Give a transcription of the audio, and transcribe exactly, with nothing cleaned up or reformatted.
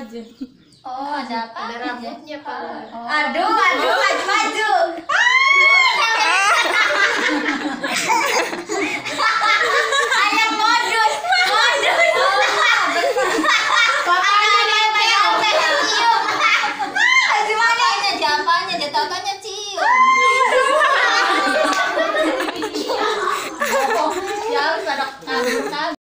aja. Oh, ada apa? Ada rambutnya, Pak. Oh. Aduh, aduh, maju, maju. Ayam modus, modus. Papanya dia cium. Maju, maju. Apanya dia apanya dia tatanya cium. Ya harus ada